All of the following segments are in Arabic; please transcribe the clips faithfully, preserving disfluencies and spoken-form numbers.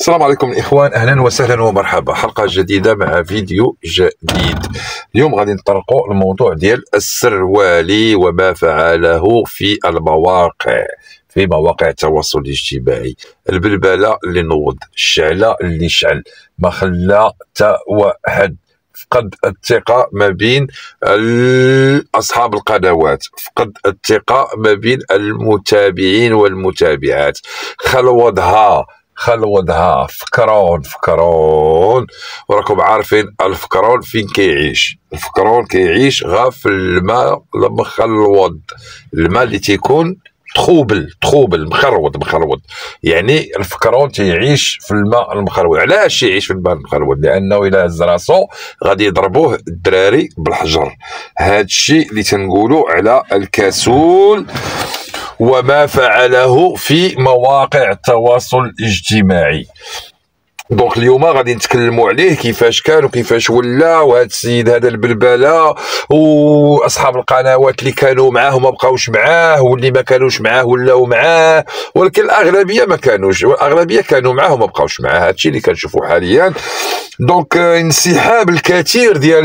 السلام عليكم الإخوان، أهلا وسهلا ومرحبا. حلقة جديدة مع فيديو جديد. اليوم غادي نطرقوا الموضوع ديال السروالي وما فعله في المواقع في مواقع التواصل الاجتماعي. البلبلة اللي نوض، الشعلة اللي شعل، ما خلى حتى واحد. فقد الثقة ما بين أصحاب القنوات، فقد الثقة ما بين المتابعين والمتابعات. خلوضها خلوضها فكرون فكرون وراكم عارفين الفكرون فين كيعيش. الفكرون كيعيش غا في الماء المخلوض، الماء اللي تيكون تخوبل تخوبل مخروض مخروض يعني الفكرون تيعيش في الماء المخروض. علاش يعيش في الماء المخروض؟ لانه الى هز راسو غادي يضربوه الدراري بالحجر. هذا الشيء اللي تنقولوا على الكسول وما فعله في مواقع التواصل الاجتماعي. دونك اليوم غادي نتكلموا عليه، كيفاش كان وكيفاش ولا، وهذا السيد هذا البلبله واصحاب القنوات اللي كانوا معاه وما بقاوش معاه، واللي ما كانوش معاه ولاو معاه، ولكن الاغلبيه ما كانوش، والاغلبيه كانوا معاه وما بقاوش معاه. هذا الشيء اللي كنشوفوا حاليا. دونك انسحاب الكثير ديال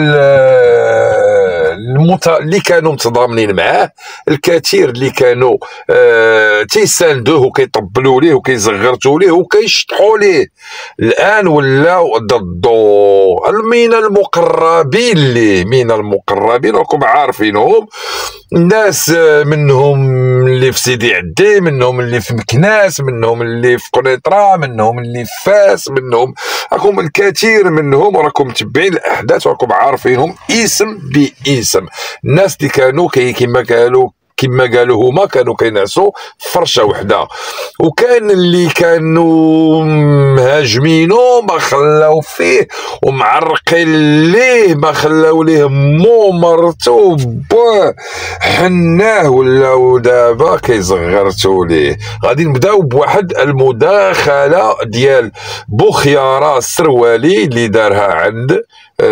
المت... اللي كانوا متضامنين معاه، الكثير اللي كانوا آه... تيساندوه وكيطبلوا ليه وكيزغرتوا ليه وكيشطحوا ليه، الان ولاو ضدو. من المقربين ليه من المقربين راكم عارفينهم، الناس منهم اللي في سيدي عدي، منهم اللي في مكناس، منهم اللي في قنيطره، منهم اللي في فاس، منهم راكم الكثير منهم، وراكم متبعين الاحداث وراكم عارفينهم اسم باسم. الناس اللي كانوا كما قالوا كما قالوا هما كانوا كينعسوا فرشه وحده، وكان اللي كانوا مهاجمينو ما خلاو فيه ومعرقين ليه، ما خلاو ليه مو مرتو باه حناه، ولاو دابا كيزغرتوا ليه. غادي نبداو بواحد المداخله ديال بوخياره السروالي اللي دارها عند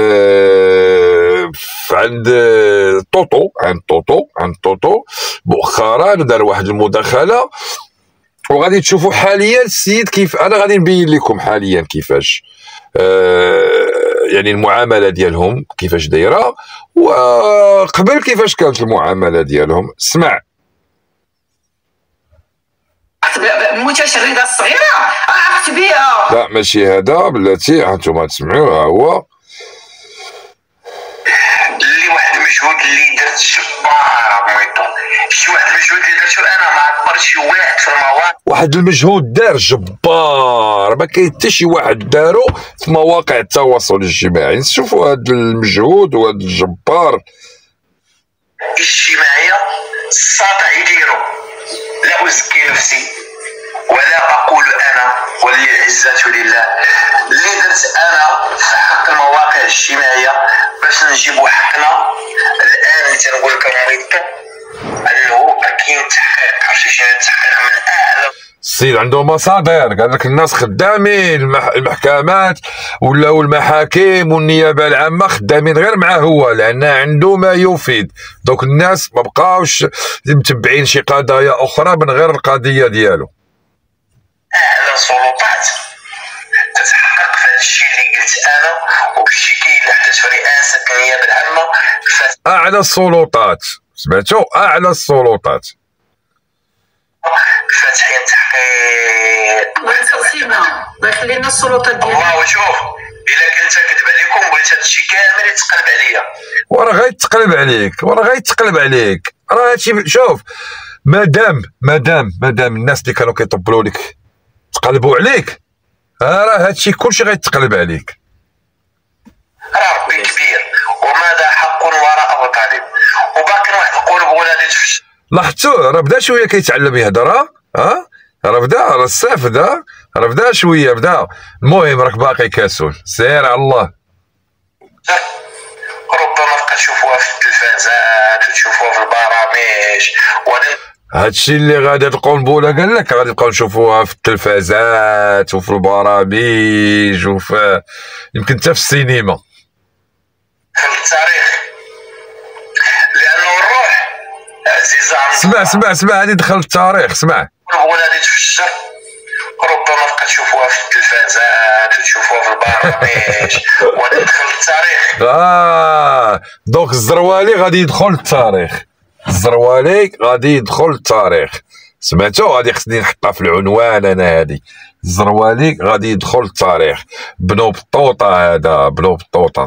آه عند طوطو عند طوطو عند طوطو مؤخرا. دار واحد المداخله وغادي تشوفوا حاليا السيد كيف. انا غادي نبين لكم حاليا كيفاش آه يعني المعامله ديالهم كيفاش دايره، وقبل كيفاش كانت المعامله ديالهم. اسمع. المتشرده الصغيره عرفت بها. لا ماشي هذا بلاتي، هانتوما تسمعوا. ها هو اللي واحد المجهود اللي درت جبار بميتو، شي واحد المجهود اللي درتو انا ما عبرت شي واحد في المواقع. واحد المجهود دار جبار ما كاين حتى شي واحد دارو في مواقع التواصل الاجتماعي. نشوفوا هذا المجهود وهذا الجبار الاجتماعيه الساطع يديرو. لا ازكي نفسي ولا اقول انا، والعزه لله. اللي درت انا في حق المواقع الاجتماعيه باش نجيبوا حقنا الان اللي تنقول لك مريض انه كاين تحقيق. عرفتي شنو التحقيق؟ من اعلى السيد عنده مصادر، قال لك الناس خدامين، المحكمات ولاو المحاكم والنيابه العامه خدامين غير معاه هو، لان عنده ما يفيد. دوك الناس ما بقاوش متبعين شي قضايا اخرى من غير القضيه ديالو. اعلى سلطات تتحقق في هذا الشيء اللي قلت انا، وبالشكل اللي حدث في رئاسه النيابه العامه. اعلى السلطات، سمعتوا؟ اعلى السلطات فاتحين تحقيق. الله يخلينا الله يخلينا السلطات ديالنا. الله شوف، الا كنت كذب عليكم بغيت هذا الشيء كامل يتقلب عليا. وراه غيتقلب عليك، وراه غيتقلب عليك. راه هادشي شوف، مادام مادام مادام الناس اللي كانوا كيطبلوا لك تقلبوا عليك، راه هادشي كلشي غيتقلب عليك. راه ربي كبير وماذا حق وراء القلب، وباقي واحد القلوب ولادي تفش. لاحظتوه راه بدا شويه كيتعلم يهضر. ها راه بدا، راه الصيف بدا، راه بدا شويه بدا. المهم راك باقي كاسول، سير على الله. ربما تبقى تشوفوها في التلفازات وتشوفوها في البرامج. هادشي اللي غادي القنبله قال لك غادي نبقاو نشوفوها في التلفازات وفي البرامج وفي يمكن حتى في السينما في التاريخ، لانه الروح عزيزه عند اسمع اسمع اسمع هادي دخل في التاريخ. اسمع ولادي تفشر ربما بقى تشوفوها في التلفازات وتشوفوها في البرامج وغادي تدخل للتاريخ. اه دونك الزروالي غادي يدخل للتاريخ، الزروالي غادي يدخل للتاريخ. سمعتو؟ غادي خصني نحطها في العنوان انا، هادي الزروالي غادي يدخل للتاريخ. بنو بطوطه هذا، بنو بطوطه.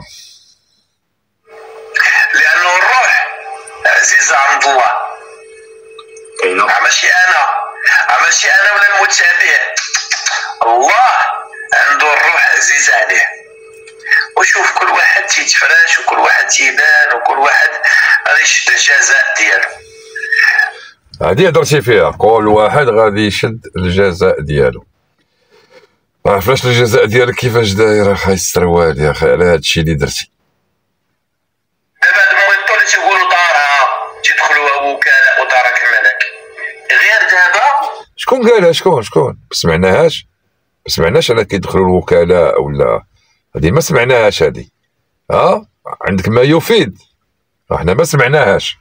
لانه الروح عزيزه عند الله. ماشي انا ماشي انا ولا المتابع، الله عنده الروح عزيزه عليه. وشوف كل واحد تيتفرش وكل واحد تيبان وكل واحد غادي يشد الجزاء ديالو. هادي هضرتي فيها، كل واحد غادي يشد الجزاء ديالو. ما عرفناش الجزاء ديالك كيفاش داير اخاي السروال يا اخي على هادشي اللي درتي. دابا هاد المويطو اللي تيقولوا دارها تيدخلوها وكاله ودارك الملك، غير دابا شكون قالها؟ شكون شكون ما سمعناهاش، ما سمعناش انا كيدخلوا الوكلاء ولا هادي، ما سمعناهاش هادي. ها عندك ما يفيد؟ احنا ما سمعناهاش.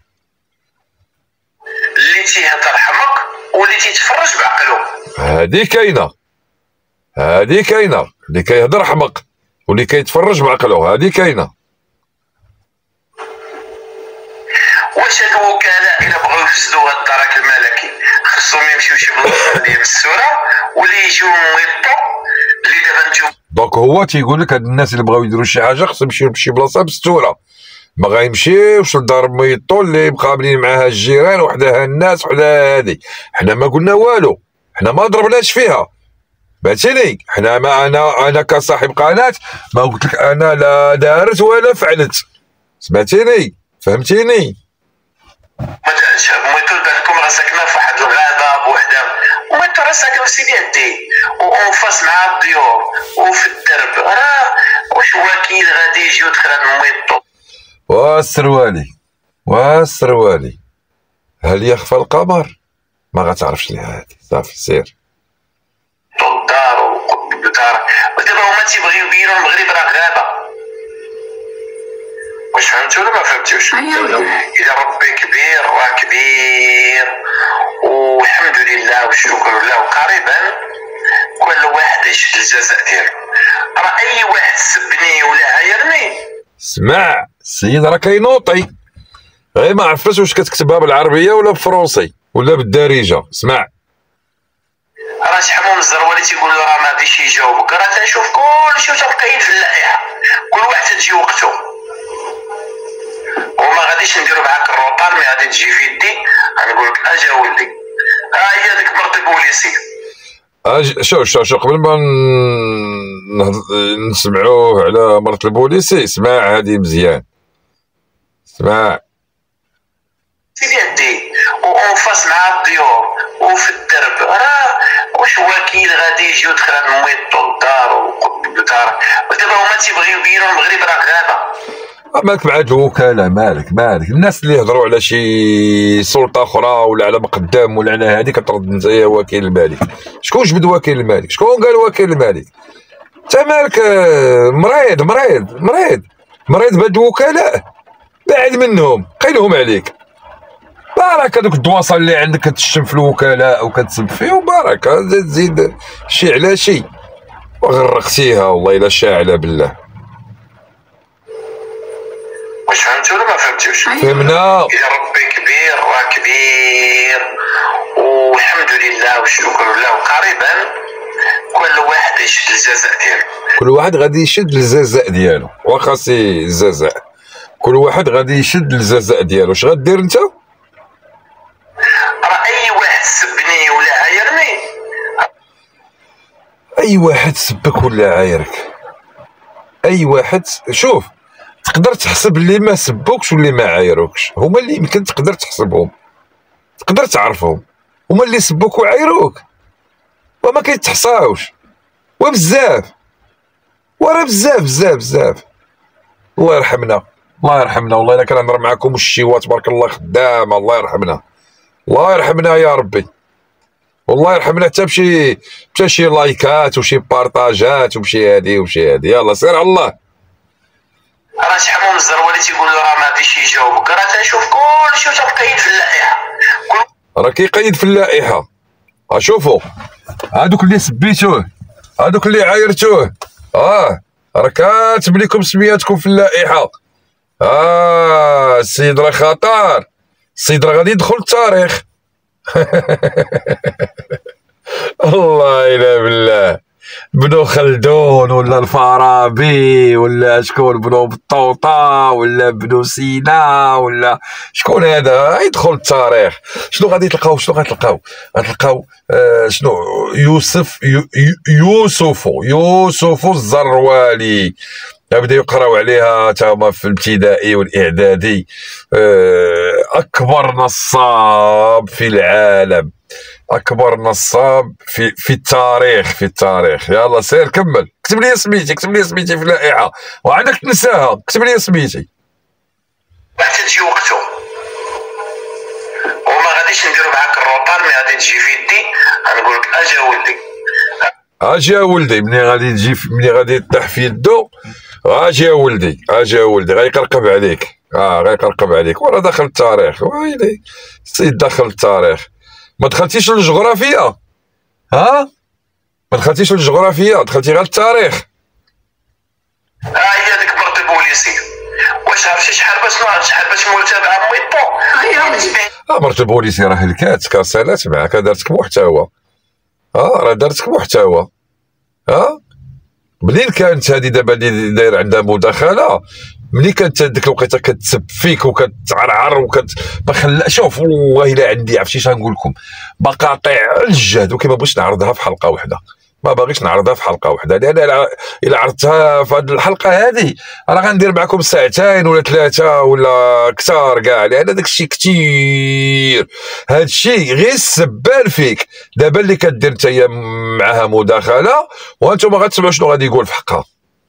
اللي تيهضر حمق واللي تيتفرج بعقله. هادي كاينه، هادي كاينه، اللي كيهضر حمق واللي كيتفرج بعقله، هادي كاينه. واش هاد الوكلاء الا بغاو يفسدوا هاد الدرك الملكي خصهم يمشيو شي بلاصه اللي مسوره ولا يجيو مويطو اللي دابا نتوما. دونك هو تيقول لك هاد الناس اللي بغاو يديروا شي حاجه خصهم يمشيو لشي بلاصه مستوره، ما غايمشيوش لدار ميطو اللي مقابلين معاها الجيران وحداها الناس وحداها هادي. حنا ما قلنا والو، حنا ما ضربناش فيها، فهمتيني؟ حنا ما انا انا كصاحب قناه ما قلت لك انا لا دارت ولا فعلت، سمعتيني؟ فهمتيني؟ ما دارش مويطو بالكم راه ساكنه في واحد الغابه بوحدها، مويطو راه ساكن في سيدي عدي وانفاس مع الديور وفي الدرب، راه واش وكيل غادي يجي يدخل هاد مويطو؟ والسروالي والسروالي هل يخفى القمر؟ ما غتعرفش ليها هادي، صافي سير. الدار وقطب الدار ودابا هما تيبغيو يبينوا المغرب راه غابه. واش فهمتوا ولا ما فهمتوش؟ اذا ربي كبير راه كبير والحمد لله والشكر لله، وقريبا كل واحد يشد الجزاء ديالو. راه اي واحد سبني ولا عايرني اسمع السيد راه كينوطي، غير ما عرفتش واش كتكتبها بالعربيه ولا بالفرنسي ولا بالدارجه. اسمع راه شحال من الزروالي تيقولوا راه ما غاديش يجاوبك، راه تنشوف كلشي وتبقى في اللائحه، كل واحد تجي وقته. وما غاديش نديرو معاك الروطار، مي غادي تجي في يدي غنقول لك اجا ولدي ها هي ديك مرت البوليسي. أج... شوف شوف شوف قبل ما نهض... نسمعوه على مرت البوليسي، اسمع هادي مزيان، اسمع سيدي عدي وانفاس مع الديور وفي الدرب، راه واش وكيل غادي يجي يدخل هاد المويطو الدار وقطب الدار ودابا هما تيبغيو يبينوا المغرب راه غابه. مالك مع هاد الوكاله؟ مالك مالك الناس اللي يهضروا على شي سلطه اخرى ولا على مقدم ولا على هادي كترد انت يا وكيل الملك. شكون جبد وكيل الملك؟ شكون قال وكيل الملك؟ انت مالك مريض مريض مريض مريض بهاد الوكلاء، بعد منهم قيلهم عليك. بارك هذوك الدواصه اللي عندك كتشتم في الوكلاء وكتسب فيهم، بارك تزيد شي على شي وغرقتيها والله الا شاعله بالله. واش فهمتوا ولا ما فهمتوش؟ فهمنا. اذا ربي كبير راه كبير والحمد لله والشكر لله، وقريبا كل واحد يشد الجزاء ديالو. كل واحد غادي يشد الجزاء ديالو، واخا سي الجزاء كل واحد غادي يشد الجزاء ديالو. اش غدير انت؟ راه اي واحد سبني ولا عايرني، اي واحد سبك ولا عايرك، اي واحد شوف تقدر تحسب اللي ما سبوكش واللي ما عايروكش، هما اللي يمكن تقدر تحسبهم، تقدر تعرفهم. هما اللي سبوك وعايروك وما كيتحصاوش، وبزاف وراه بزاف بزاف بزاف. الله يرحمنا الله يرحمنا والله الا كنهضر معاكم والشيوه تبارك الله خدامه. الله يرحمنا الله يرحمنا يا ربي، والله يرحمنا حتى بشي بشي شي لايكات وشي بارطاجات وبشي هادي وبشي هادي. يلا سير على الله. راه شحال من الزروالي تيقولوا راه ما غاديش يجاوبك، راه تنشوف كلشي وتبقى في اللائحه، راه كيقيد في اللائحه. اشوفوا هادوك اللي سبيتوه، هادوك اللي عايرتوه، اه راه كاتب لكم سمياتكم في اللائحه. اه السيد راه خطر، السيد راه غادي يدخل التاريخ. الله الا بالله، بنو خلدون ولا الفارابي ولا شكون، بنو بطوطه ولا بنو سينا ولا شكون هذا يدخل التاريخ. شنو غادي تلقاو؟ شنو غتلقاو؟ غتلقاو آه شنو يوسف يو يوسف يوسف الزروالي، بداو يقراو عليها تاهما في الابتدائي والاعدادي. آه اكبر نصاب في العالم، اكبر نصاب في في التاريخ، في التاريخ. يلا سير كمل، كتب لي سميتي، كتب لي سميتي في اللائحه، وعندك تنساها، كتب لي سميتي. حتى تجي وقته وما غاديش نديرو معاك الروطان، مي غادي تجي في يدي غنقول لك اجي ولدي، اجي يا ولدي. ملي غادي تجي، ملي غادي طيح في يدو، اجي يا ولدي، اجي يا ولدي، غيقرقب عليك. اه غيقرقب عليك، وراه داخل التاريخ. ويلي السيد داخل التاريخ. ما دخلتيش للجغرافيا، ها ما دخلتيش للجغرافيا، دخلتي غير التاريخ. ها هي ديك مرت بوليسي. واش عرفتي شحال باش شحال باش متابعه ميطو؟ اه مرت البوليسي راه هلكات كاسالات معاك، دارتك محتوى. اه راه دارتك محتوى. اه منين كانت هذه دابا اللي داير عندها مداخله، ملي كانت ديك الوقيته كتسب فيك وكتعرعر وكت ما خلا. شوف والله الا عندي عرفتي اش غنقول لكم، مقاطع الجهد، وكما بغيتش نعرضها في حلقه واحده، ما باغيش نعرضها في حلقه واحده، لان الا عرضتها في هذه الحلقه هذه راه غندير معكم ساعتين ولا ثلاثه ولا اكثر كاع، لان داك الشيء كثير. هذا الشيء غير السبال فيك. دابا اللي كدير نتايا معها مداخله وانتم غتسمعوا شنو غادي يقول في حقها.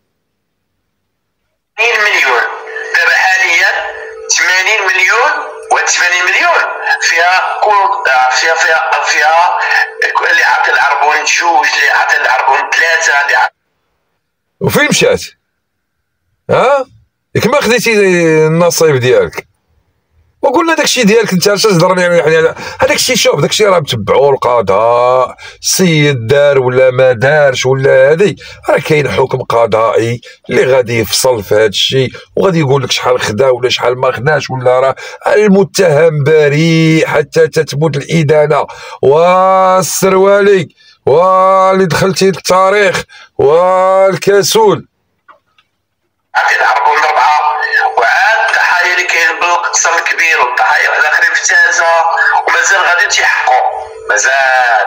ثمانين مليون دابا حاليا، ثمانين مليون و ثمانين مليون فيها كل فيها فيها فيها اللي عطى العربون جوج، اللي عطى العربون ثلاثه، اللي عطى. وفين مشات؟ ها ياك ما خديتي النصيب ديالك، وقلنا داكشي ديالك انت اش تهضرني يعني. هذاك الشيء شوف، داك الشيء راه متبعوا القضاء، السيد دار ولا ما دارش ولا هذه، راه كاين حكم قضائي اللي غادي يفصل في هذا الشيء، وغادي يقول لك شحال خدا ولا شحال ما خداش، ولا راه المتهم بريء حتى تثبت الادانه. والسروالي واللي دخلتي للتاريخ والكسول عطي العربون ربعه، وعاد الضحايا اللي كاين بالقصر الكبير والضحايا الاخرين في تازه، ومازال غادي تيحقوا، مازال.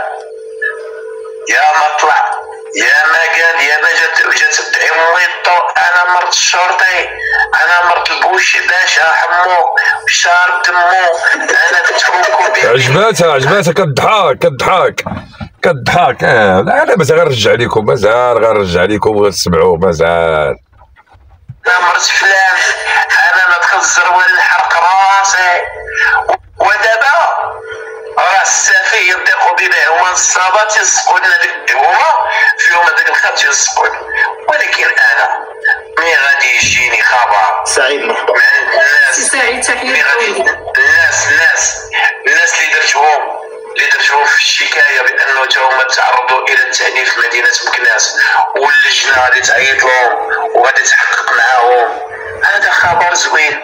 يا ما طلع يا ما قال يا ما جات جات تدعي ميطو، انا مرت الشرطي، انا مرت البوشي باشا حمو شارب دمو، انا تتفوكو. عجباتها عجباتها كضحك كضحك كضحك. اه لا انا مازال غنرجع لكم، مازال غنرجع لكم وغتسمعوا مازال. انا مرت فلان، انا ندخل الزروال نحرق راسي. ودابا راه السافي ينطقوا بما هما الصابات يلصقوا لنا ديك هما فيهم هذاك الخط يلصقوا، ولكن انا ملي غادي يجيني خبر سعيد مرحبا من الناس، سعيد تحية ملي غادي الناس الناس الناس اللي درتهم اللي درتهم في الشكايه بانه تا هما تعرضوا الى التعنيف في مدينه مكناس، واللجنه غادي تعيط لهم وغادي تحقق معاهم، هذا خبر زوين.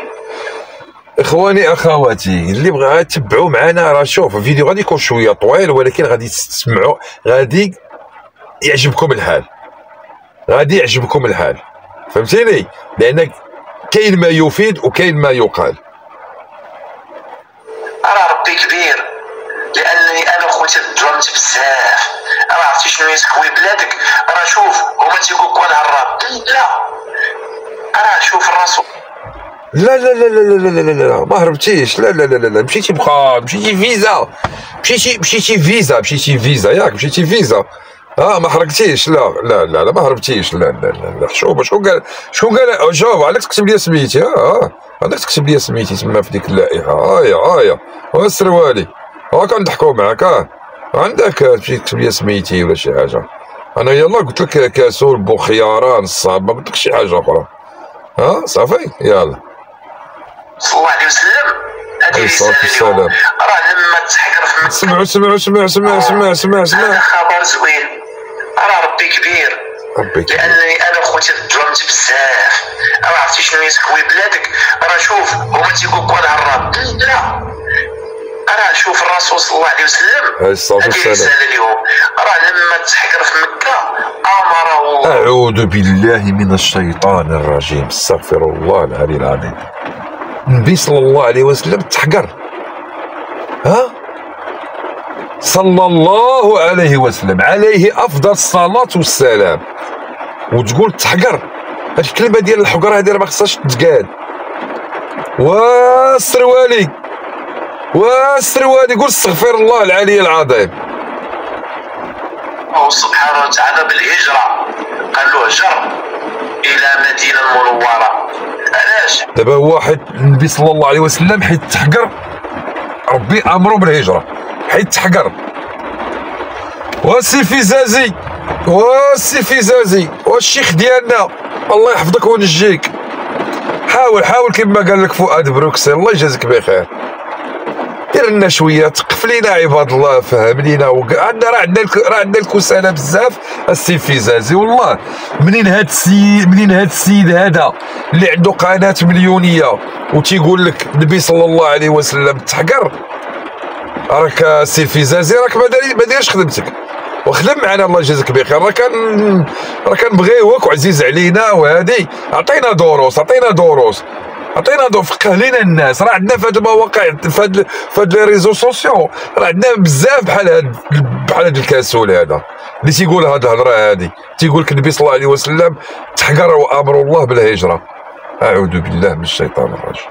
اخواني اخواتي اللي بغا يتبعوا معنا، راه شوف الفيديو غادي يكون شويه طويل، ولكن غادي تسمعوا، غادي يعجبكم الحال، غادي يعجبكم الحال، فهمتيني؟ لان كاين ما يفيد وكاين ما يقال. راه ربي كبير، لانني انا خويا تظلمت بزاف. راه عرفتي شنو يسكوي بلادك؟ راه شوف هما تيقولوا كون هرب، لا راه شوف الرسول. لا لا لا لا لا لا لا لا ما هربتيش، لا لا لا لا مشيتي بخار، مشيتي فيزا، مشيتي مشيتي فيزا مشيتي فيزا ياك مشيتي فيزا. اه ما حرقتيش، لا لا لا لا ما هربتيش، لا لا لا لا. شوف شكون قال شكون قال شوف علاش تكتب لي سميتي، اه اه علاش تكتب لي سميتي تما في ديك اللائحه. هايا هايا والسروالي ها كنضحكوا معاك، اه عندك تمشي تكتب لي سميتي ولا شي حاجه. انا يلا قلت لك كاسول بوخياران الصاب، ما قلت لك شي حاجه اخرى. ها صافي يلا صلى الله عليه وسلم هذه رساله اليوم. راه لما تحقر في مكه سمعوا سمعوا سمعوا سمعوا سمعوا سمعوا سمعوا هذا خبر زوين. راه ربي كبير، ربي كبير. لانني انا خوتي تظلمت بزاف. راه عرفتي شنو يسكوي بلادك؟ راه شوف هما تيقول لك الهراب، لا راه شوف الرسول صلى الله عليه وسلم هذه رساله اليوم. راه لما تحقر في مكه امره. اعوذ بالله من الشيطان الرجيم، استغفر الله العلي العظيم. النبي صلى الله عليه وسلم تحقر، ها صلى الله عليه وسلم عليه افضل الصلاه والسلام، وتقول تحقر؟ هاد الكلمه ديال الحقره هادي راه ما خصهاش تتقال. والسروالي والسروالي قول استغفر الله العلي العظيم. الله سبحانه وتعالى بالهجره قال له هجر الى مدينه المنوره. علاش؟ دابا واحد النبي صلى الله عليه وسلم حيت تحقر ربي امره بالهجره، حيت تحقر. والسي فيزازي والسي فيزازي والشيخ ديالنا الله يحفظك ونجيك، حاول حاول كما قال لك فؤاد بروكسل الله يجازيك بخير، دير لنا شويه تقف لينا عباد الله، فهم لينا. عندنا راه عندنا راه عندنا الكسالى بزاف السي فيزازي. والله منين هاد السيد منين هاد السيد هذا اللي عنده قناه مليونيه وتيقول لك النبي صلى الله عليه وسلم تحقر، راك السي فيزازي راك ما دايرش خدمتك، وخدم معنا الله يجازيك بخير. راه كان راه كنبغيوك وعزيز علينا، وهادي عطينا دروس عطينا دروس عطينا دو فقه لينا الناس. راه عندنا في هاد المواقع في هاد في هاد لي ريزو سوسيو راه عندنا بزاف بحال هاد بحال هاد الكاسول هذا اللي تيقول هاد الهضره هادي، تيقول لك النبي صلى الله عليه وسلم تحقر وامر الله بالهجره. اعوذ بالله من الشيطان الرجيم.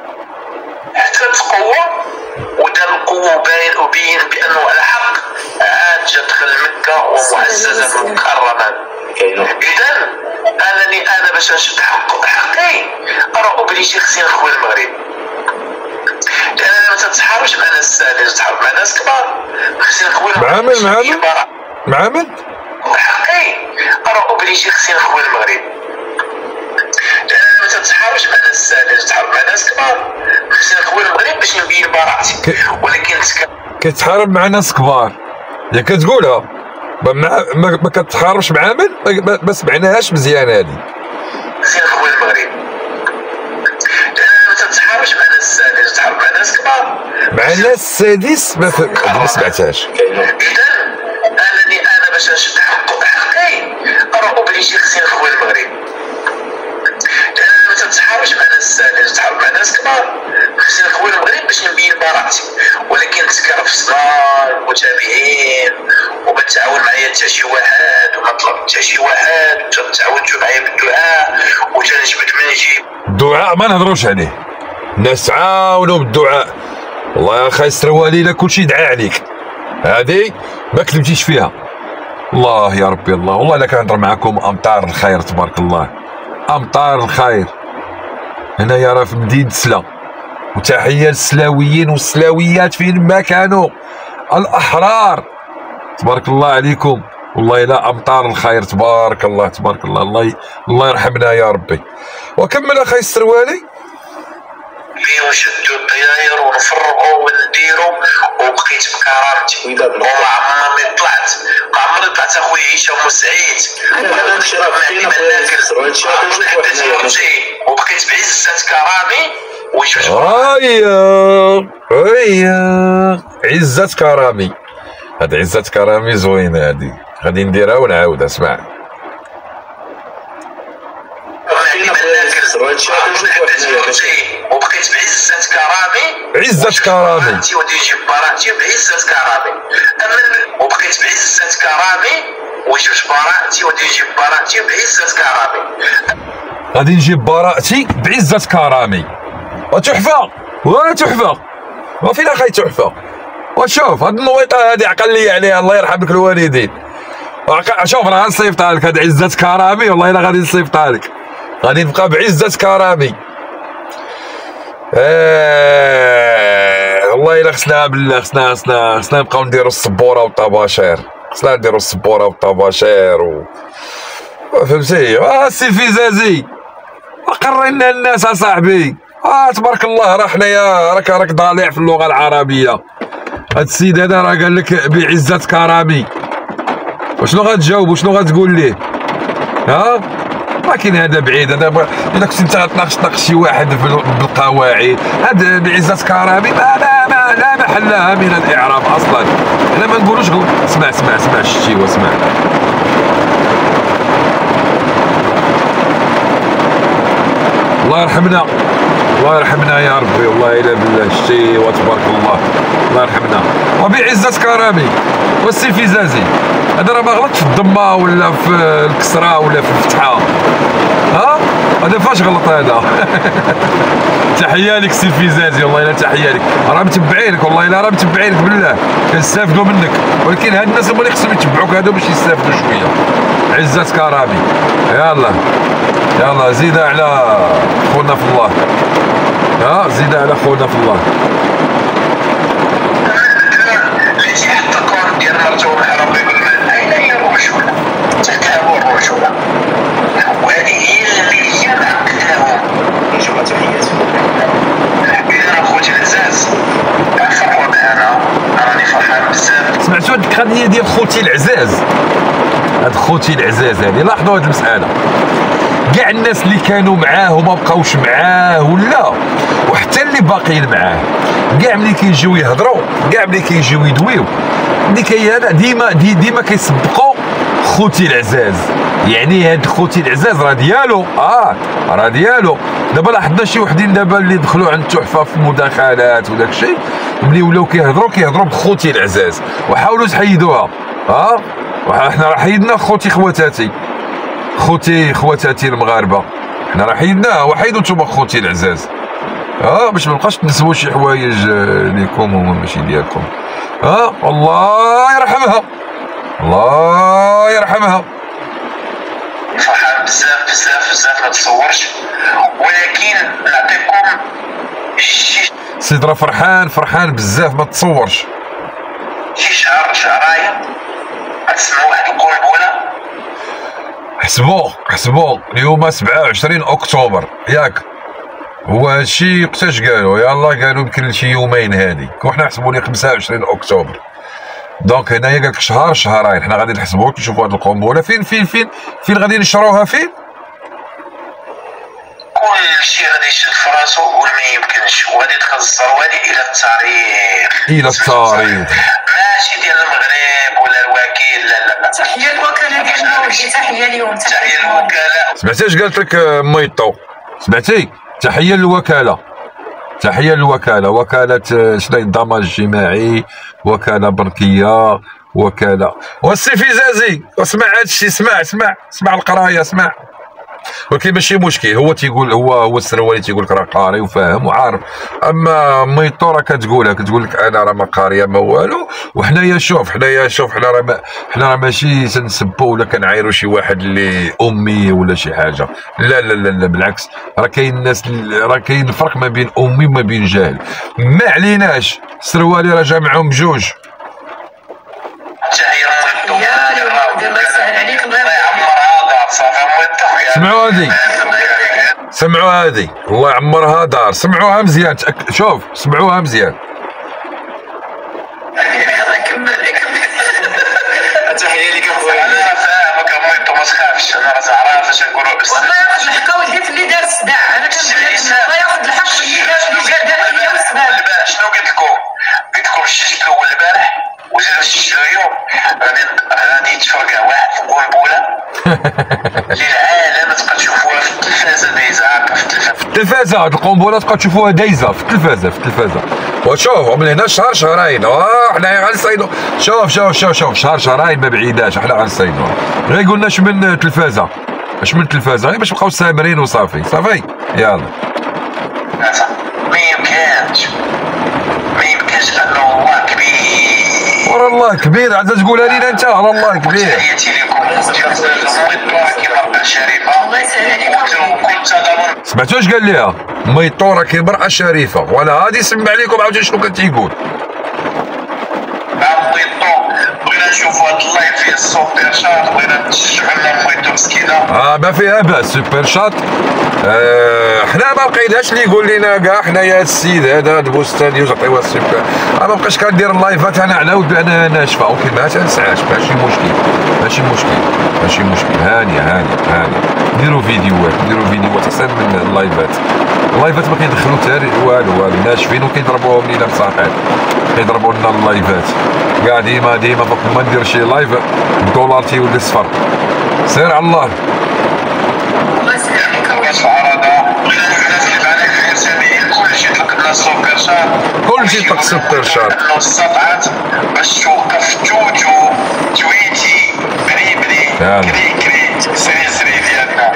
حتى تقوى ودار القوه وباين وبين بانه الحق عاد جا دخل مكه ومعززه مكرمه. اذا انني انا باش نشد حق حقي راه اوبليجي خصني نخوي المغرب، لان انا ما تتحاربش مع ناس ساهلين، تتحارب مع ناس كبار. خصني نخوي مع من مع من مع من حقي راه اوبليجي خصني نخوي المغرب، لان انا ما تتحاربش مع ناس ساهلين، تتحارب مع ناس كبار. خصني نخوي المغرب باش نبين براءتي. ولكن كتحارب مع ناس كبار يا كتقولها ما ما, ما كتحاربش مع من؟ ما سمعناهاش مزيان هادي. خصني نخوي المغرب لان ما تتحاربش مع ناس سادس، تحارب مع ناس كبار. مع ناس سادس ما ما سمعتهاش. اذا انني انا باش نشد حقي راه اوبليجي خصني نخوي المغرب، لان ما تتحاربش مع ناس سادس، تحارب مع ناس كبار. خصني نخوي المغرب باش نبين براءتي. ولكن تكرف صغار المتابعين وما تعاون معايا حتى شي واحد وما طلب حتى شي واحد وتعاونتوا معايا بالدعاء وتنجبد من نجيب. الدعاء ما نهضروش عليه، الناس تعاونوا بالدعاء. والله يا اخي السروالي الا كلشي دعا عليك هادي ما كلمتيش فيها. الله يا ربي الله، والله الا كنهضر معكم امطار الخير تبارك الله، امطار الخير. هنايا راه في مدينه سلا، وتحيه للسلاويين والسلاويات فين ما كانوا الاحرار تبارك الله عليكم. والله لا امطار الخير تبارك الله تبارك الله. الله الله يرحمنا يا ربي. وكمل اخي السروالي. ونشدو الطياير ونفرقو ونديرو وبقيت بكرامتي وما عمري طلعت ما عمري طلعت اخويا هشام وسعيد وانا نشرب معلي ما ناكل عمري حبيت مرتي وبقيت بعزة كرامي. وش هيا هيا عزة كرامي، هاد عزة كرامي زوينه هادي، غادي نديرها ونعاود. اسمع وبقيت بعزة كرامي عزة كرامي ودي نجيب براءتي بعزة كرامي. اما وبقيت بعزة كرامي وجبت براءتي ودي نجيب براءتي بعزة كرامي. غادي نجيب براءتي بعزة كرامي. وتحفة وتحفة وفين اخي تحفة. وشوف هاد النويطة هادي عقل لي عليها الله يرحم لك الوالدين. شوف راه غنصيفطها لك هاد عزة كرامي، والله الا غادي نصيفطها لك، غادي نبقى بعزة كرامي. ايه والله الا خصنا بالله خصنا خصنا خصنا نبقاو نديرو السبورة والطباشير، خصنا نديرو السبورة والطباشير و فهمتي. اه السي فيزازي قرينا الناس اصاحبي، اه تبارك الله، راه حنايا راك راك ضالع في اللغه العربيه. هاد السيد هذا راه قال لك بعزه كرامي، وشنو غتجاوب وشنو غتقول ليه؟ ها ولكن هذا بعيد. هذا الا كنت انت غتناقش تناقش شي واحد بالقواعد، هذا بعزه كرامي ما لا ما لا محل لها من الاعراب اصلا. حنا ما نقولوش غلط. اسمع اسمع اسمع شتي واسمع. الله يرحمنا، الله يرحمنا يا ربي، والله الا بالله شتي وتبارك الله، الله يرحمنا. وبعزة كرامي والسي فيزازي، هذا راه ما غلطش في الضمه ولا في الكسره ولا في الفتحه. ها هذا فاش غلط هذا؟ تحيه لك سي فيزازي، والله الا تحيه لك، راه متبعينك، والله الا راه متبعينك بالله، كنستافدوا منك. ولكن هاد الناس هما اللي خصهم يتبعوك هادو باش يستافدوا شويه. عزة كرامي، يلا يلا زيدها على خونا في الله. ها زيدها على خونا في الله. اللي تيجي حتى الكون ديال مرته ومحرم يقول لها اين هي الرجوله؟ تتعبوا الرجوله، وهذه هي اللي هي معقداهم. نجيو تحيات. اذا اخوتي العزاز فرحوا معنا، راني فرحان بزاف. سمعتوا هاد القضيه ديال خوتي العزاز؟ هاد خوتي العزاز هادي، لاحظوا هاد المساله. كاع الناس اللي كانوا معاه وما بقاوش معاه ولا، وحتى اللي باقيين معاه، كاع ملي كيجيو يهضروا، كاع ملي كيجيو يدويو، ملي كي هذا ديما دي ديما كيسبقوا خوتي العزاز. يعني هاد خوتي العزاز راه ديالو، اه راه ديالو. دابا لاحظنا شي وحدين دابا اللي دخلوا عند التحفه في المداخلات وداك الشيء، ملي ولاو كيهضروا كيهضروا بخوتي العزاز، وحاولوا تحيدوها. اه وحنا راه حيدنا خوتي خواتاتي، خوتي خواتاتي المغاربه، حنا راه حيدناها، وحيدوا نتوما خوتي العزاز. اه باش ما نبقاش تنسبوا شي حوايج ليكم وما ماشي ديالكم. اه الله يرحمها، الله يرحمها. فرحان بزاف بزاف بزاف ما تصورش. ولكن نعطيكم شي سيد راه فرحان فرحان بزاف ما تصورش. شي شهر شهرين غتسمعوا واحد القنبله. حسبوا حسبوا اليوم سبعة وعشرين اكتوبر ياك، هو هادشي وقتاش قالوا؟ يلاه قالوا يمكن شي يومين هادي، وحنا نحسبوا لي خمسة وعشرين اكتوبر. دونك هنايا قالك شهر شهرين، حنا غادي نحسبوا نشوفوا هاد القنبله فين فين فين فين غادي نشروها فين. كلشي غادي يشد في راسو وما يمكنش، وغادي تدخل الزروالي الى التاريخ، الى التاريخ، ماشي ديال المغرب ولا الوكيل. لا لا لا، تحيه الوكاله ديال نوردي، تحيه اليوم، تحيه الوكاله. سمعتي اش قالت لك ميطو؟ سمعتي؟ تحيه للوكاله، تحيه للوكاله، وكاله شنو هي الضمان الاجتماعي، وكاله بنكيه، وكاله. والسي فيزازي اسمع هادشي، اسمع اسمع اسمع القرايه، اسمع. ولكن ماشي مشكل، هو تيقول، هو هو السروالي تيقول لك راه قاري وفاهم وعارف، اما ميطو راه كتقولها كتقول لك انا راه ما قاريه ما والو. وحنايا شوف حنايا شوف حنا راه حنا راه ماشي تنسبوا ولا كنعايروا شي واحد اللي امي ولا شي حاجه، لا لا لا, لا بالعكس، راه كاين الناس، راه كاين الفرق ما بين امي وما بين جاهل. ما عليناش، السروالي راه جامعهم بجوج. سمعوا هادي، سمعوا هادي، الله يعمرها دار، سمعوها مزيان، تأك... شوف سمعوها مزيان. تحيه لك اخويا، انا فاهمك امي، ما تخافش، انا راه عارف اش نقولوا. والله ياخذ الحق ولدي في اللي دار الصداع، انا كنقول الله ياخذ الحق في اللي دار اللي جا دار ليا والسباب. شنو قلت لكم؟ قلت لكم الشيء الاول البارح وزيد الشيء اليوم، غادي غادي تفرقع واحد القنبله للعالم تبقى تشوفوها في التلفازه دايزه هكا في التلفازه. في التلفازه هاد القنبله تبقى تشوفوها دايزه في التلفازه في التلفازه. وشوف من هنا شهر شهرين، اه حنا غنصيدو. شوف شوف شوف شوف شهر شهرين ما بعيداش، حنا غنصيدوها. غير قلنا اش من تلفازه، اش من تلفازه، غير باش نبقاو سامرين وصافي صافي. يلا ما يمكنش ما يمكنش لانه الله كبير. ورا الله كبير، عاد تقولها لينا انت، ورا الله كبير. تحياتي لكم كيما شريفه، الله يسهل عليكم. كنت ضروري سمعتوا اش قال ليها؟ ميطو راه كيمرأة شريفه، ولا هادي سمع عليكم عاوتاني شنو كان تيقول. ميطو بغينا نشوفوا هاد اللايف ديال السوبر شات، بغينا نشجعوا لنا مويتو مسكينه. اه ما فيها باس سوبر شات. آه حنا ما لقيناش اللي يقول لنا كاع حنايا هاد السيد هذا هاد بوستاني وتعطيوها السوبر. انا ما بقاش كندير اللايفات انا على ود انا ناشفه، اوكي ما تنسعاش، ماشي مشكل ماشي مشكل ماشي مشكل. هانيه هانيه هانيه ديروا فيديوهات ديروا فيديوهات احسن من اللايفات. اللايفات ما كيدخلوا حتى والو والو، ناشفين وكيضربوهم لينا بصاحات، كيضربوا لنا اللايفات كاع. ديما ديما فوق ما ندير شي لايف الدولار تيولي صفر. سير على الله. الله يسلمك كاش عرضه بغينا نعرف عليك غير سامعين كلشي طلق لنا السوبر شات، كلشي طلق السوبر شات. انه الصفعات باش توقف جوجو تويتي بريبري كري كري سري سري ديالنا.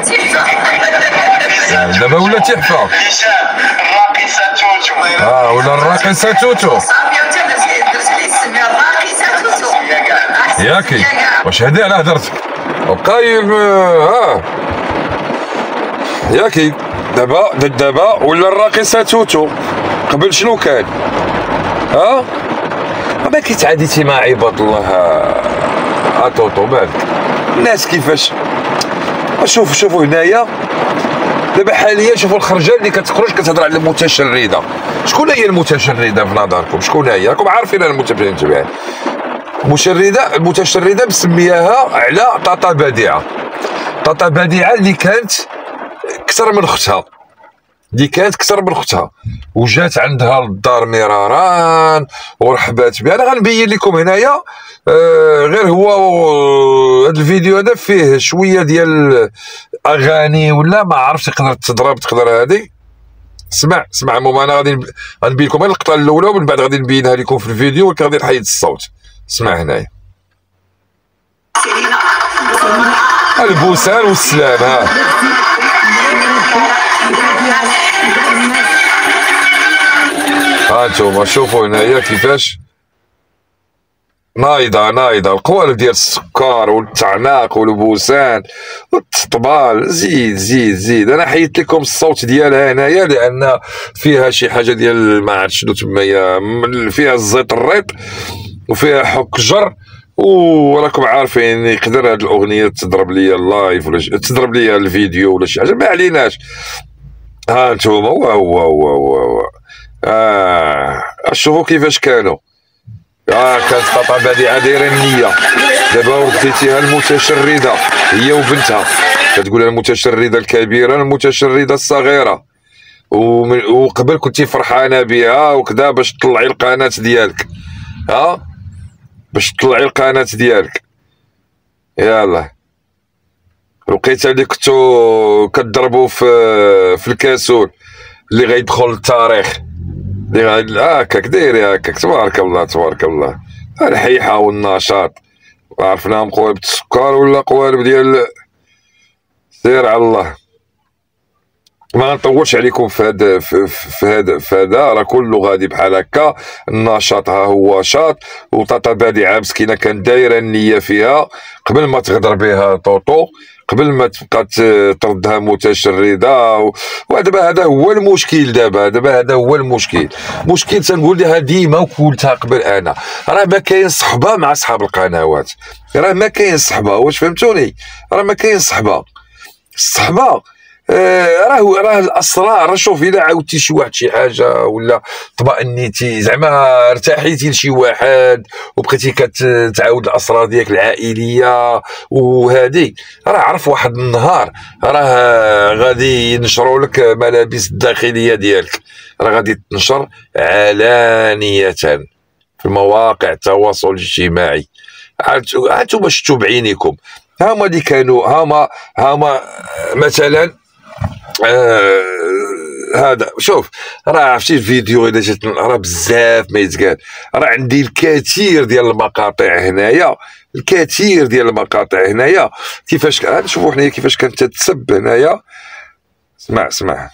دابا ولا تحفه. هشام الراقصه توتو. اه ولا الراقصه توتو. صافي انت درت لي السميه الراقصه توتو ياكي واش هادي على هدرتك وقايل ها ياكي. دابا دابا ولا الراقصه توتو. قبل شنو كان؟ ها ما كيتعاديتي مع عباد الله ها توتو مالك الناس كيفاش. شوف شوفوا هنايا دابا حاليا شوفوا الخرجه اللي كتخرج كتهضر على المتشرده. شكون هي المتشرده في نظركم؟ شكون هي؟ راكم عارفين المتشرده. المشرده المتشرده مسمياها على طاطا بديعه. طاطا بديعه اللي كانت كثر من اختها، اللي كانت كثر من اختها وجات عندها للدار مرارا ورحبات بها. انا غنبين لكم هنايا آه غير هو هذا الفيديو هذا فيه شويه ديال اغاني ولا ما عرفتش، تقدر تضرب تقدر هذه. اسمع اسمع ماما، انا غادي غنبين لكم اللقطه الاولى ومن بعد غادي نبينها لكم في الفيديو ولكن غادي نحيد الصوت. اسمع هنايا البوسان والسلام. ها ها انتوما شوفوا هنايا كيفاش نايضه نايضه القوالب ديال السكر والتعناق والبوسان والتطبال. زيد زيد زيد. انا حيدت لكم الصوت ديالها هنايا لان فيها شي حاجه ديال ما عرفت شنو تمايا، فيها الزيت الريط وفيها حك جر. وراكم عارفين يقدر هاد الاغنيه تضرب ليا اللايف ولا تضرب ليا الفيديو ولا شي حاجه، ما عليناش. ها انتوما وا وا وا وا اه شوفوا كيفاش كانوا. اه كانت طاطا بديعه دايره النيه. دابا وديتيها المتشرده هي وبنتها، كتقول المتشرده الكبيره المتشرده الصغيره. وقبل كنتي فرحانه بها وكذا باش تطلعي القناه ديالك. ها باش تطلعي القناه ديالك. يلا لقيت اللي كنتو كتضربوا في في الكاسول اللي غيدخل للتاريخ اللي غادي هكاك دايري هكاك. تبارك الله تبارك الله. الحيحه والنشاط عرفناهم قوالب السكر ولا قوالب ديال. سير على الله. ما نطولش عليكم في هذا في هذا في هذا راه كله غادي بحال هكا. النشاط ها هو شاط وطاطا بديعه مسكينه كان دايره النيه فيها قبل ما تغدر بها طوطو، قبل ما تبقى تردها متشرده. ودابا هذا هو المشكل. دابا دابا هذا هو المشكل. مشكل تنقول لها ديما وقلتها قبل انا، راه ما كاين صحبه مع اصحاب القنوات، راه ما كاين صحبه. واش فهمتوني؟ راه ما كاين صحبه. الصحبه آه راه راه الاسرار. شوف الا عاودتي شي واحد شي حاجه ولا طمأنيتي زعما ارتاحيتي لشي واحد وبقيتي كتعاود الاسرار ديالك العائليه وهذه، راه عرف واحد النهار راه غادي ينشروا لك ملابس الداخليه ديالك، راه غادي تنشر علانيه في مواقع التواصل الاجتماعي. هانتوما شفتوا بعينيكم. هما اللي كانوا هما هما مثلا آه هذا. شوف راه عرفتي الفيديو الا جات راه بزاف ما يتقال. راه عندي الكثير ديال المقاطع هنايا، الكثير ديال المقاطع هنايا كيفاش شوفوا حنايا كيفاش كانت تتسب هنايا. اسمع اسمع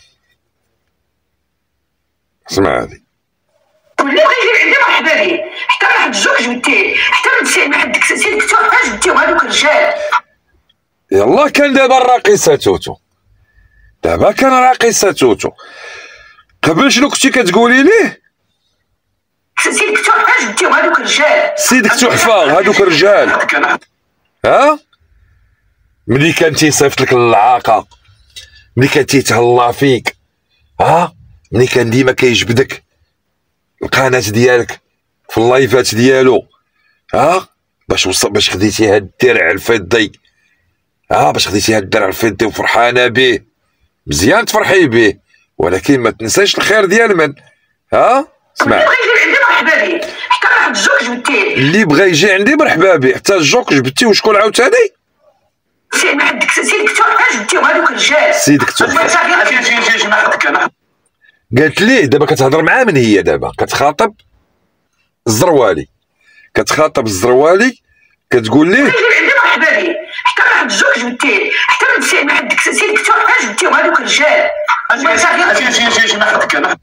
اسمع هذه واللي بغى يجي عندي مرحبا به. حتى واحد الزوج جبتيه، حتى ما حدك سير كنتو جبتيو هذوك الرجال. يلا كان دابا الراقصه توتو، دابا كان راقصه توتو. قبل شنو كنتي كتقولي ليه؟ سيدك تحفه جديهم هذوك الرجال. سيدك تحفه هذوك الرجال. ها ملي كان تيصيفط لك اللعاقه، ملي كان تيتهلا فيك، ها ملي كان ديما كيجبدك القناه ديالك في اللايفات ديالو، ها باش وصل باش خديتي هاد الدرع الفضي، ها باش خديتي هاد الدرع الفضي وفرحانه به، مزيان تفرحي به، ولكن ما تنساش الخير ديال من. ها اسمع، اللي بغى يجي عندي مرحبا به، حتى واحد الجوك جبتيه. اللي بغى يجي عندي مرحبا به، حتى الجوك جبتيه. وشكون عاوتاني؟ سيدك ما حدك سيدك تحفه جديهم هذوك الرجال. سيدك تحفه. جي جي جي ما عندك انا. قالت ليه دابا كتهضر معاه من هي دابا كتخاطب الزروالي، كتخاطب الزروالي كتقول ليه يجي عندي مرحبا به، حتى واحد الجوك جبتيه، حتى ما حدك سيدك تحفه جديهم هذوك الرجال. جي جي جي جي ما عندك انا.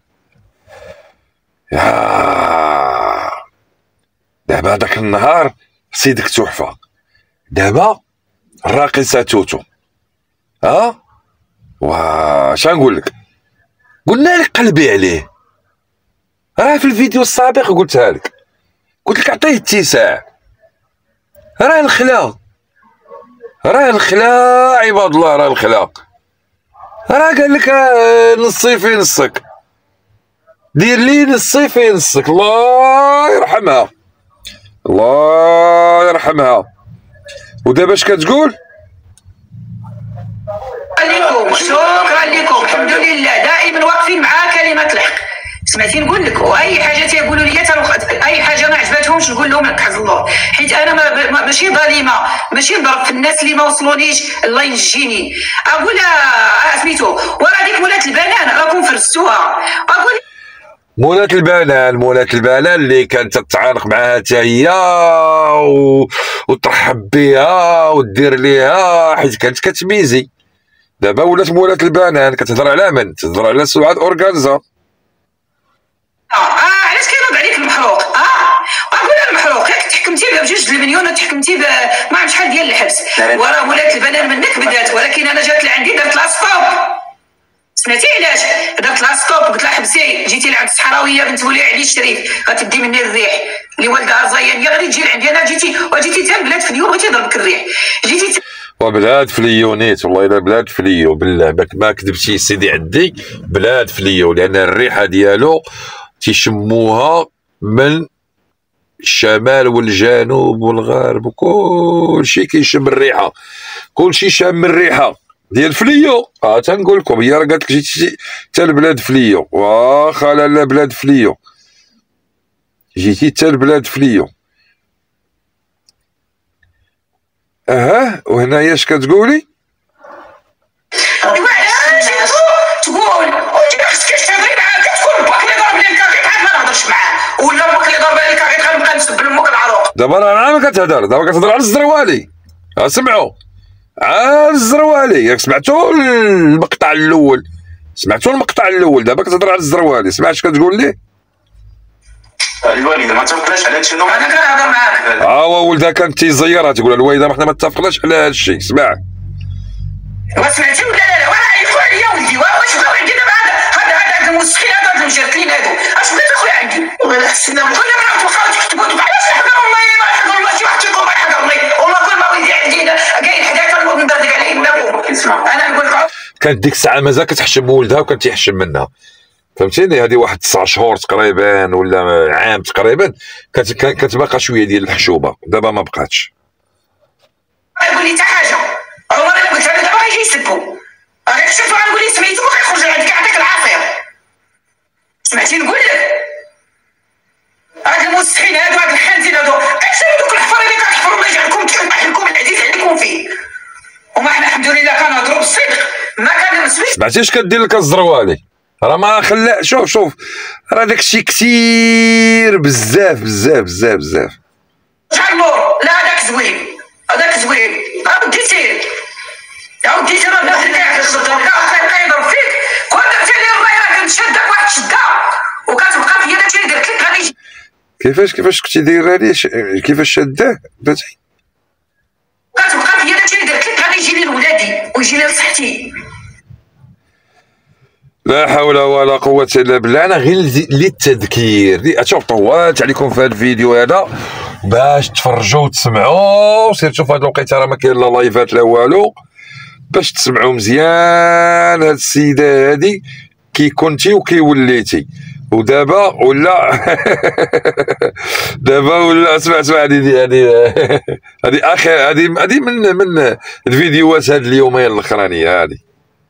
يا دابا داك النهار سيدك تحفه، دابا الراقصه توتو. ها واش غنقول لك؟ قلنا لك قلبي عليه، راه في الفيديو السابق قلتها لك، قلت لك عطيه اتساع، راه الخلا، راه الخلا عباد الله، راه الخلا، راه قال لك نصي في نصك، دير لي نصي في نصك، الله يرحمها، الله يرحمها. ودابا اش كتقول؟ لكم شكرا لكم، الحمد لله دائما واقفين مع كلمه الحق. سمعتي نقول لك، واي حاجه تيقولوا لي اي حاجه ما عجبتهمش نقول لهم لك الله، حيت انا ما ماشي ظالمه، ماشي نضرب في الناس اللي ما وصلونيش، الله ينجيني. اقول سميتو ورا ديك مولات البنان راكم فرستوها. اقول مولات البنان، مولات البنان اللي كانت تتعانق معاها حتى هي و... وترحب بها ودير ليها حيت كانت كتميزي. دابا ولات مولات البنان كتهضر على من؟ تهضر على سعاد اورغانزا. اه علاش كينوض عليك المحروق؟ اه اقول المحروق ياك تحكمتي بجوج المليون وتحكمتي ب ما عرفت شحال ديال الحبس، وراه مولات البنان منك بدات، ولكن انا جات لعندي درت لها ستوب. سمعتي علاش؟ درت لها ستوب قلت لها حبسي، جيتي لعند الصحراويه بنت ولي علي الشريف غتدي مني الريح اللي والدها زيانيه، غادي تجي لعندي انا، جيتي وجيتي حتى البلاد في اليوم بغيتي يضربك الريح، جيتي وبلاد فليونيت، والله الا بلاد فليو، بالله ما كذبتي سيدي عندي، بلاد فليو، لان الريحه ديالو تيشموها من الشمال والجنوب والغرب وكلشي كيشم الريحه، كلشي شام الريحه ديال فليو. اه تنقول لكم، هي راه قالت لك جيتي حتى لبلاد فليو، واخا لا بلاد فليو، جيتي حتى لبلاد فليو. اها وهنايا اش كتقولي؟ علاش تقول وانت خصك تهضري معاه، كتكون باك اللي ضرب لي الكاغيط عاد ما نهضرش معاه، ولا باك اللي ضرب لي الكاغيط غنبقى نسب لامك العروق. دابا راه معاه كتهضر، دابا كتهضر على الزروالي. ها سمعوا على الزروالي، ياك سمعتوا المقطع الاول؟ سمعتوا المقطع الاول؟ دابا كتهضر على الزروالي، سمع اش كتقول ليه؟ الوالده ما توافقناش على هادشي، انا كنهضر معاك. ها هو ولدها كانت تيزيرها تقول الوالده ما حنا ما اتفقناش على هادشي. اسمع وسمعتي ولا لا؟ لا وانا عيطوا عليا ولدي، واش بغاو عندي دابا هذا هذا هذا المسكين هذا هذا المجركلين هادو، اش بغيت اخويا عندي؟ والله حسينا كل ما تبقاو تكتبوا علاش حضر الله ما حضر الله شي واحد تيقول ما حضر الله، والله كل ما ولدي عندي كاين حداك نوض ندردك على يماكم. انا نقول لك كانت ديك الساعه مازال كتحشم ولدها وكان تيحشم منها، فهمتيني؟ هذه واحد تسع شهور تقريبا ولا عام تقريبا كانت كانت باقا شويه ديال الحشوبه، دابا ما بقاتش. يقول لي حتى حاجه، عمر انا قلت له دابا غيجي يسبوا، غير شفتو غنقول لي سميتو وغيخرج عندك يعطيك العصير. سمعتي نقول لك هاد المسخين هادو هاد الخنزير هادو، اش دوك الحفر اللي كتحفروا الله يجعلكم تحلكم العزيز عليكم فيه، وما حنا الحمد لله كنهضروا بالصدق ما كنمسويش. سمعتي اش كدير لك الزروالي؟ راه ما خلا، شوف شوف راه داكشي كثير بزاف بزاف بزاف بزاف. شحال مور؟ لا هذاك زوين، هذاك زوين، عاودي سير، عاودي سير الناس اللي كيبقى يضرب فيك، كون درتي لي الرايه راه كنشدك واحد الشده وكتبقى فيا داكشي اللي درت لك غادي. كيفاش كيفاش كنتي دايره لي ش... كيفاش شداه باتي؟ كتبقى فيا داكشي اللي درت لك غادي يجي لي لولادي ويجي لي لصحتي. لا حول ولا قوة إلا بالله. أنا غير للتذكير، شوف طولت عليكم في هذا الفيديو هذا باش تفرجوا وتسمعوا، سيرتو في هذه الوقيته راه ما كاين لا لايفات لا والو، باش تسمعوا مزيان هاد السيدة هادي كي كنتي وكي وليتي. ودابا ولا دابا ولا اسمع اسمع هذه هذه هذه اخر هذه هذه من من الفيديوهات هاد اليومين الاخرانيه هذه.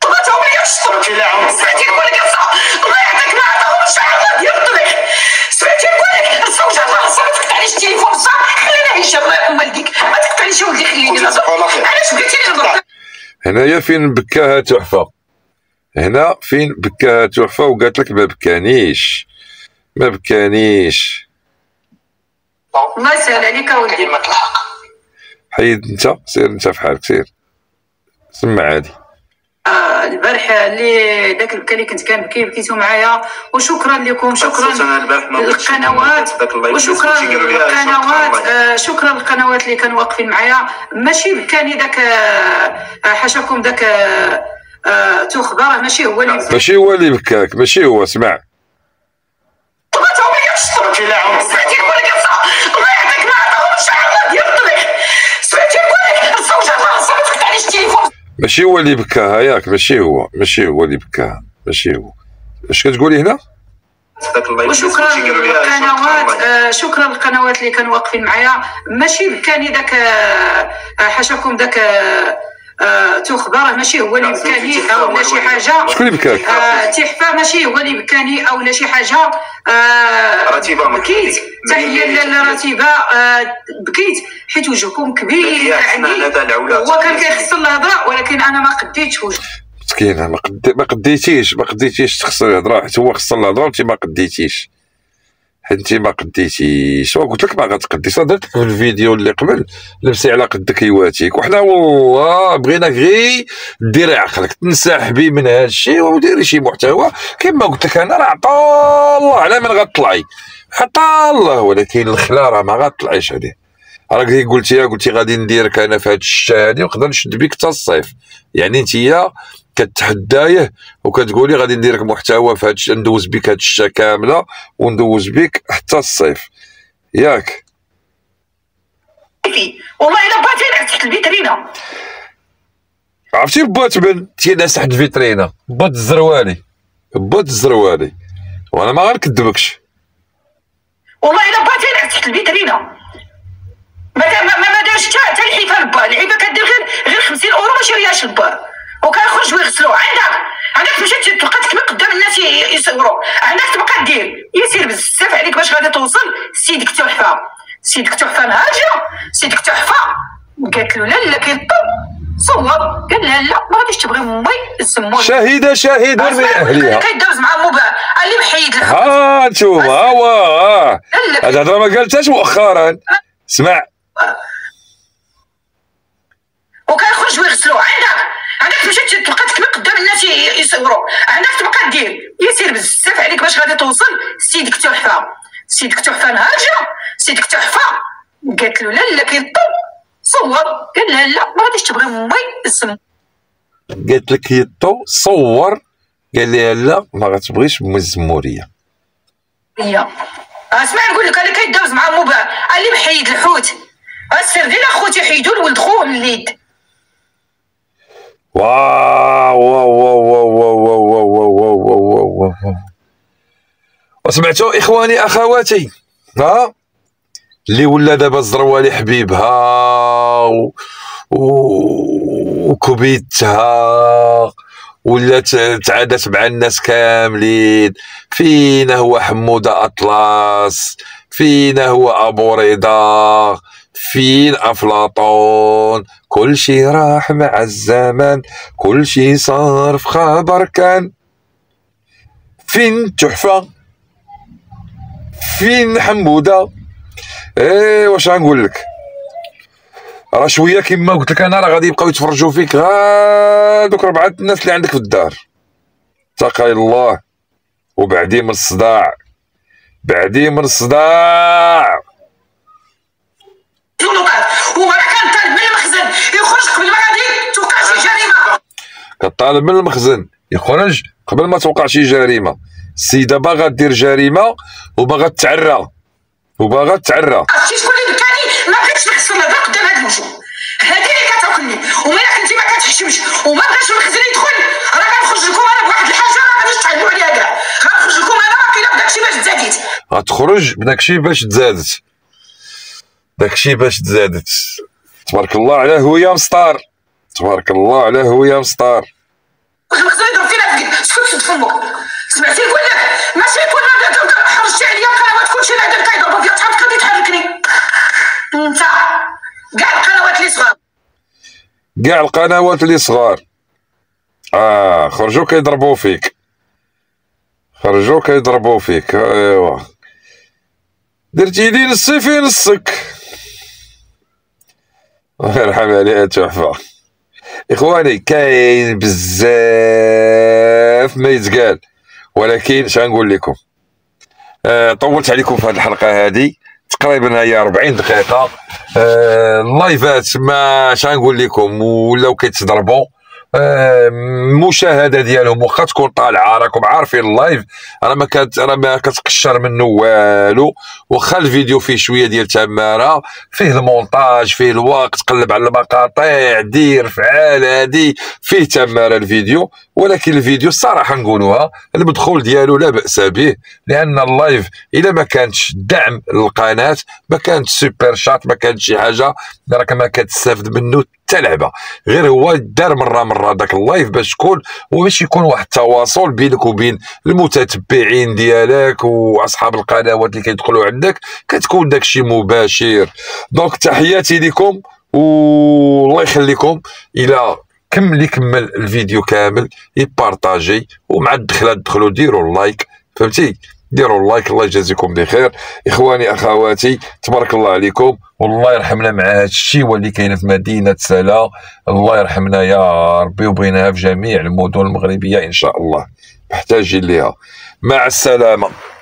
سمعتي نقول لك الله يعطيك ما عطاهم الشعار ديال الطبيخ. سمعتي نقول لك الزوجه الله ما تقطعليش التليفون بصح خلينا هشام الله يرحم والديك ما تقطعليش ولدي خليني علاش بغيتي نهضر. هنايا فين بكاها تحفه، هنا فين بكاها تحفه وقالت لك ما بكانيش ما بكانيش. الله يسهل عليك اولدي. حيد انت، سير انت في حالك، سير سمع عادي. آه البارح اللي داك البكا اللي كنت كنبكي بكيتو معايا، وشكرا لكم، شكرا للقنوات، وشكرا للقنوات، آه شكرا للقنوات اللي كانوا واقفين معايا. ماشي بكاني داك آه حاشاكم داك آه تخبر، ماشي هو اللي ماشي هو اللي بكاك، ماشي هو. اسمع سمعتي نقول لك الله يعطيك ما عطاهم الشعار ديال الطبيخ. سمعتي نقول لك الزوجه الله ما تقطعليش التليفون. ماشي هو اللي بكاها ياك، ماشي هو ماشي هو اللي بكاها، ماشي هو. اش كتقولي هنا؟ وشكرا للقنوات، آه شكرا للقنوات اللي كانوا واقفين معايا. ماشي بكاني داك آه حاشاكم داك آه تخبر، ماشي هو اللي بكاني او لا شي حاجه. شكون اللي بكاك؟ آه تحفه ماشي هو اللي بكاني او لا شي حاجه. آه بكيت تحيه لرتيبه، آه بكيت حيت وجهكم كبير يعني هو كان كيخص الهضره، ولكن انا ما قديتش وجه مسكينه. ما قد ما قديتيش ما قديتيش تخسر الهضره، حيت هو خسر الهضره وانت ما قديتيش، حيت انت ما قديتيش. وقلت لك ما غتقديش، درت لك في الفيديو اللي قبل لبسي على قدك يواتيك، وحنا والله بغيناك غير ديري عقلك تنسحبي من هذا الشيء وديري شي محتوى كما قلت لك انا. راه عطا الله على من غطلعي، عطا الله، ولكن الخلا راه ما غطلعيش عليه. راك قلتي قلتي غادي نديرك انا في هذه الشتا هذه ونقدر نشد بك حتى الصيف، يعني انتيا كتحدايه وكتقولي غادي نديرك محتوى في هذا الشتا، ندوز بك هذه الشتا كامله وندوز بك حتى الصيف ياك. والله الا بغيتي تحت الفيترينا، عرفتي بات بن تيناس تحت الفيترينا، بات الزروالي بات الزروالي، وانا ما غنكذبكش. والله الا بغيتي تحت الفيترينا ما ما دارش حتى الحيفا با العيبه كدير غير غير خمسين اورو ما شريهاش البا، وكيخرج ويغسلوه. عندك عندك تمشي تلقى تكمل قدام الناس يصوروا، عندك تبقى دير يسير بزاف عليك باش غادي توصل. سيدك تحفه، سيدك تحفه نهاجه، سيدك تحفه. قالت له لا لا كيطب صور، قال لها لا ما غاديش تبغي امي يسموني شهيده شهيده من اهلها. كيدوز مع موبا اللي محيد الحق. ها انتوما ها هو هاد الهضره ما قالتهاش مؤخرا. اسمع وكيخرج ويغسلوه. عندك عندك تمشي تلقى تكمل قدام الناس يصوروا، عندك تبقى دير يسير بزاف عليك باش غادي توصل. سيدك تحفه، سيدك تحفه نهاجه، سيدك تحفه. قالت له لا لا كيطب صور، قال لها لا ما غاديش تبغي امي يسموني. قالت لك يطو صور، قال لها لا ما غتبغيش امي الزموريه. هي اسمع نقول لك انا كيدوز مع موبا اللي محيد الحوت، السردين اخوتي حيدوا لولد خوه من اليد. واو واو واو واو واو واو واو واو واو. وسمعتوا اخواني اخواتي، ها اللي ولا دابا الزروالي حبيبها و... و... وكبيتها ولا تعادت مع الناس كاملين. فينا هو حموده اطلس، فينا هو ابو رضا، فين افلاطون. كل شي راح مع الزمن، كل شي صار في خبر كان. فين تحفه، فين حموده. ايه واش غنقول لك، راه شويه كما قلت لك انا راه غادي يبقاو يتفرجوا فيك غا دوك ربعه الناس اللي عندك في الدار. تقي الله. وبعدين من الصداع، بعدين من الصداع هو راه كان طالب من المخزن يخرج قبل ما غادي توقع شي جريمه. كطالب من المخزن يخرج قبل ما توقع شي جريمه. السيده باغا دير جريمه وباغا تعرى وباغا تعرى. عرفتي شكون اللي بكاني؟ ما بغيتش نخسر الهضره قدام هاد الوجوه، هادي اللي كتعقلني، وما كنتي ما كتحشمش وما بغاش المخزن يدخل، راه غنخرج لكم انا بواحد الحاجه ما غاديش تعلموا عليها كاع، غنخرج لكم انا واقيلا بداكشي باش تزاديت. غتخرج بداكشي باش تزادت، داكشي باش تزادت. تبارك الله على هويه مسطار، تبارك الله على هويه مسطار. المخزن يضرب فينا فيك، سكت سد فمك. سمعتي نقول لك ماشي يكون حرجتي عليا القنوات كلشي اللي عندك كيضربوا فيا، شحال تقدر تحركني انت؟ كاع القنوات اللي صغار، كاع القنوات اللي صغار اه خرجوا كيضربوا فيك، خرجوا كيضربوا فيك. ايوا درتي لي نصي في نصك، الله يرحم عليها تحفه. اخواني كاين بزاف ما يتقال، ولكن شنقول لكم، آه طولت عليكم في هذه الحلقه هذه تقريبا هي أربعين دقيقه. آه اللايفات ما شنقول لكم ولاو كيتضربوا، المشاهده ديالهم واخا تكون طالعه راكم عارفين اللايف راه ما كت راه ما كتقشر منه والو، واخا الفيديو فيه شويه ديال تماره، فيه المونتاج، فيه الوقت، تقلب على المقاطع، دير فعال، هادي فيه تماره الفيديو، ولكن الفيديو الصراحه نقولوها المدخول ديالو لا باس به، لان اللايف الا ما كانتش دعم للقناه، ما كانتش سوبر شات، ما كانتش شي حاجه راك ما كتستافد منه حتى لعبه، غير هو دار مره مره داك اللايف باش تكون وباش يكون واحد التواصل بينك وبين المتتبعين ديالك واصحاب القنوات اللي كيدخلوا عندك، كتكون داكشي مباشر. دونك تحياتي لكم والله يخليكم، الى كم اللي كمل الفيديو كامل يبارطاجي، ومع الدخلات دخلوا ديروا اللايك، فهمتي؟ ديروا اللايك. الله يجازيكم بخير اخواني اخواتي، تبارك الله عليكم، والله يرحمنا مع هذا الشيء اللي كاين في مدينه سلا. الله يرحمنا يا ربي، وبغيناها في جميع المدن المغربيه ان شاء الله محتاجين ليها. مع السلامه.